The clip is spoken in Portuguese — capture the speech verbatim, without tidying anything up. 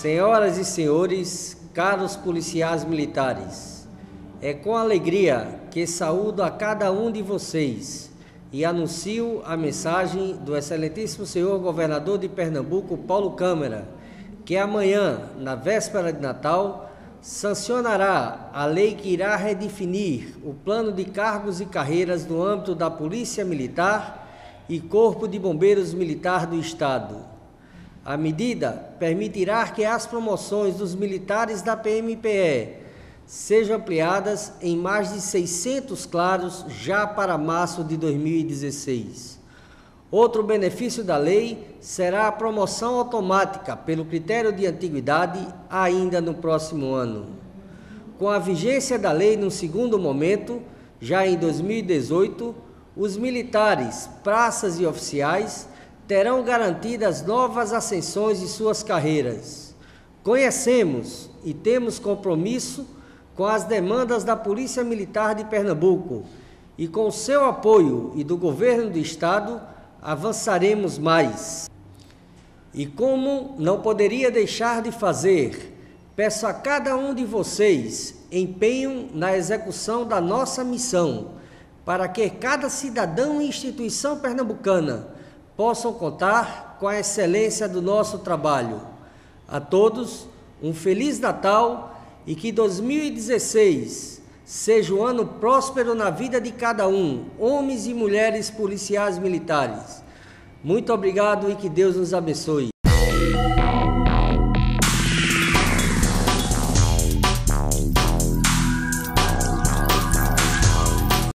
Senhoras e senhores, caros policiais militares, é com alegria que saúdo a cada um de vocês e anuncio a mensagem do excelentíssimo senhor governador de Pernambuco, Paulo Câmara, que amanhã, na véspera de Natal, sancionará a lei que irá redefinir o plano de cargos e carreiras no âmbito da Polícia Militar e Corpo de Bombeiros Militar do Estado. A medida permitirá que as promoções dos militares da P M P E sejam ampliadas em mais de seiscentos claros já para março de dois mil e dezesseis. Outro benefício da lei será a promoção automática pelo critério de antiguidade ainda no próximo ano. Com a vigência da lei no segundo momento, já em dois mil e dezoito, os militares, praças e oficiais terão garantidas novas ascensões de suas carreiras. Conhecemos e temos compromisso com as demandas da Polícia Militar de Pernambuco e com seu apoio e do Governo do Estado, avançaremos mais. E como não poderia deixar de fazer, peço a cada um de vocês empenho na execução da nossa missão, para que cada cidadão e instituição pernambucana possam contar com a excelência do nosso trabalho. A todos, um Feliz Natal e que dois mil e dezesseis seja um ano próspero na vida de cada um, homens e mulheres policiais militares. Muito obrigado e que Deus nos abençoe.